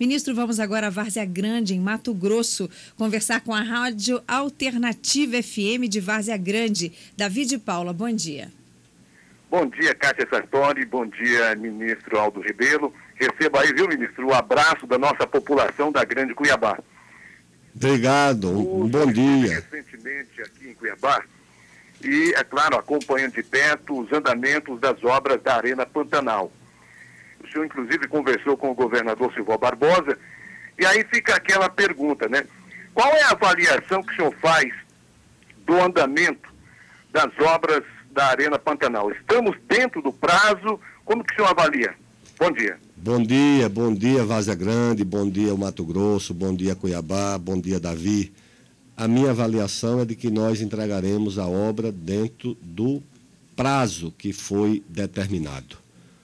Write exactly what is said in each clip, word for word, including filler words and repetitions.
Ministro, vamos agora a Várzea Grande, em Mato Grosso, conversar com a Rádio Alternativa F M de Várzea Grande. Davi de Paula, bom dia. Bom dia, Kátia Sartori, bom dia, ministro Aldo Rebelo. Receba aí, viu, ministro, o abraço da nossa população da Grande Cuiabá. Obrigado, um bom dia. Recentemente aqui em Cuiabá e, é claro, acompanhando de perto os andamentos das obras da Arena Pantanal. O senhor, inclusive, conversou com o governador Silvio Barbosa e aí fica aquela pergunta, né? Qual é a avaliação que o senhor faz do andamento das obras da Arena Pantanal? Estamos dentro do prazo? Como que o senhor avalia? Bom dia. Bom dia, bom dia Várzea Grande, bom dia Mato Grosso, bom dia Cuiabá, bom dia Davi. A minha avaliação é de que nós entregaremos a obra dentro do prazo que foi determinado.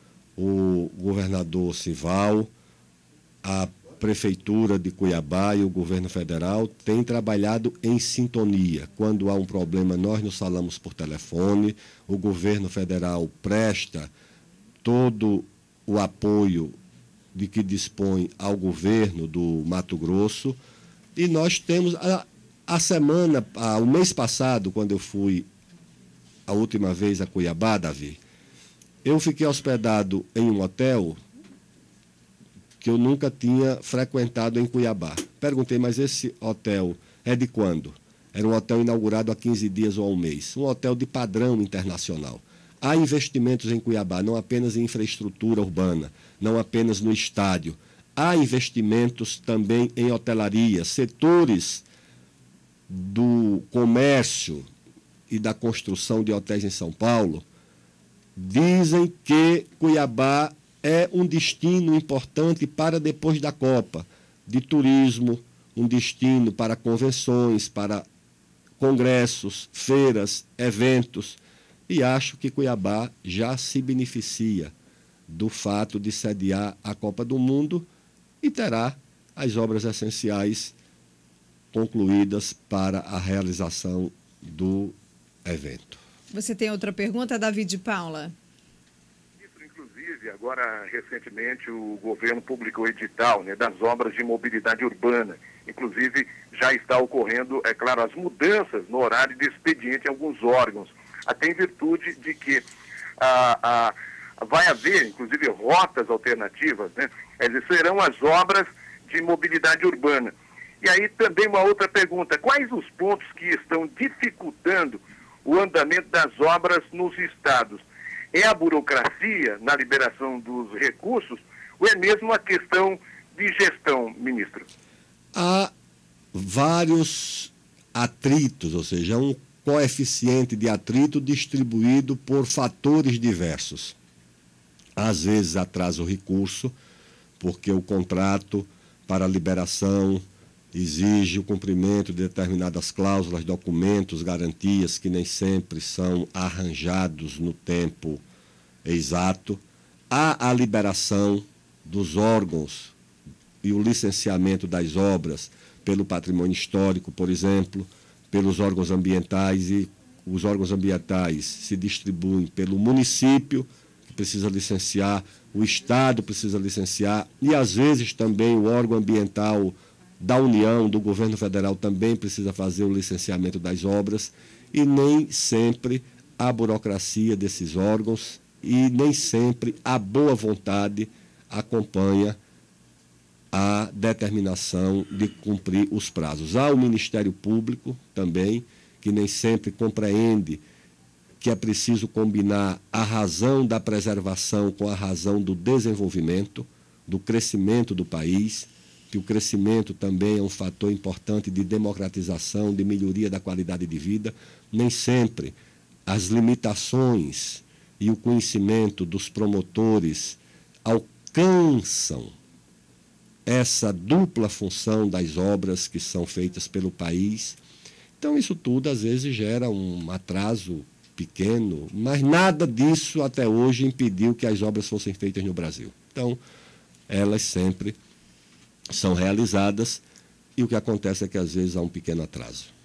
O governador Sival, a Prefeitura de Cuiabá e o governo federal têm trabalhado em sintonia. Quando há um problema, nós nos falamos por telefone, o governo federal presta todo o apoio de que dispõe ao governo do Mato Grosso, e nós temos, a, a semana, a, o mês passado, quando eu fui a última vez a Cuiabá, Davi, eu fiquei hospedado em um hotel que eu nunca tinha frequentado em Cuiabá. Perguntei, mas esse hotel é de quando? Era um hotel inaugurado há quinze dias ou há um mês, um hotel de padrão internacional. Há investimentos em Cuiabá, não apenas em infraestrutura urbana, não apenas no estádio. Há investimentos também em hotelaria, setores do comércio e da construção de hotéis em São Paulo. Dizem que Cuiabá é um destino importante para depois da Copa, de turismo, um destino para convenções, para congressos, feiras, eventos. E acho que Cuiabá já se beneficia do fato de sediar a Copa do Mundo e terá as obras essenciais concluídas para a realização do evento. Você tem outra pergunta, Davi de Paula? Inclusive, agora, recentemente, o governo publicou o edital, né, das obras de mobilidade urbana. Inclusive, já está ocorrendo, é claro, as mudanças no horário de expediente em alguns órgãos, até em virtude de que ah, ah, vai haver, inclusive, rotas alternativas, né? Eles serão as obras de mobilidade urbana. E aí também uma outra pergunta, quais os pontos que estão dificultando o andamento das obras nos estados? É a burocracia na liberação dos recursos ou é mesmo a questão de gestão, ministro? Há vários atritos, ou seja, um coeficiente de atrito distribuído por fatores diversos. Às vezes atrasa o recurso, porque o contrato para a liberação exige o cumprimento de determinadas cláusulas, documentos, garantias que nem sempre são arranjados no tempo exato. Há a liberação dos órgãos e o licenciamento das obras pelo patrimônio histórico, por exemplo, pelos órgãos ambientais, e os órgãos ambientais se distribuem pelo município, que precisa licenciar, o Estado precisa licenciar, e às vezes também o órgão ambiental da União, do governo federal, também precisa fazer o licenciamento das obras, e nem sempre a burocracia desses órgãos e nem sempre a boa vontade acompanha a determinação de cumprir os prazos. Há o Ministério Público também, que nem sempre compreende que é preciso combinar a razão da preservação com a razão do desenvolvimento, do crescimento do país, que o crescimento também é um fator importante de democratização, de melhoria da qualidade de vida. Nem sempre as limitações e o conhecimento dos promotores alcançam essa dupla função das obras que são feitas pelo país. Então, isso tudo, às vezes, gera um atraso pequeno, mas nada disso, até hoje, impediu que as obras fossem feitas no Brasil. Então, elas sempre são realizadas e o que acontece é que, às vezes, há um pequeno atraso.